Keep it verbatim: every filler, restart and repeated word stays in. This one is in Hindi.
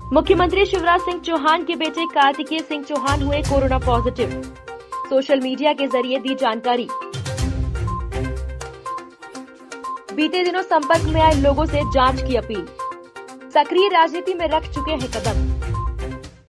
मुख्यमंत्री शिवराज सिंह चौहान के बेटे कार्तिकेय सिंह चौहान हुए कोरोना पॉजिटिव। सोशल मीडिया के जरिए दी जानकारी। बीते दिनों संपर्क में आए लोगों से जांच की अपील। सक्रिय राजनीति में रख चुके हैं कदम।